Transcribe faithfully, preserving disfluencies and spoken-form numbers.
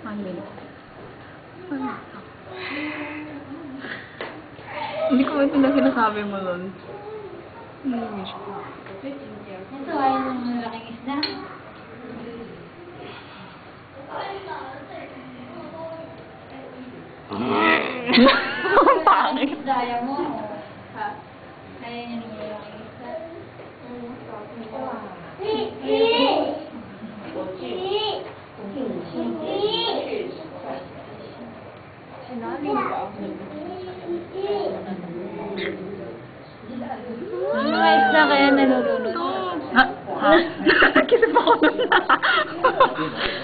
One minute. One minute. Hindi ko ito na sinasabi mo nun. Namiss ko. Ito ay yung malaking isda. Pangit. Daya mo. Ha? Kaya niya yung malaking isda. Mga isda kaya nalulunod. Ha? Ha? Kisip ako nun.